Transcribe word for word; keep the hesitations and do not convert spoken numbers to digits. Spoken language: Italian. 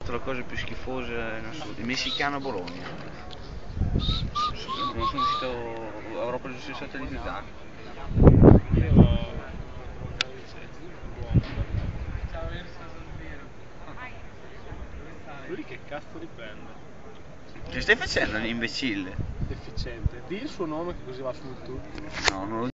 fatto le cose più schifose in assoluto. Il messicano a Bologna. Non sono riuscito, avrò preso sessanta di Zidane. Lui che cazzo riprende? Che stai facendo, l'imbecille? Deficiente. Dì il suo nome che così va su tutti. No, non lo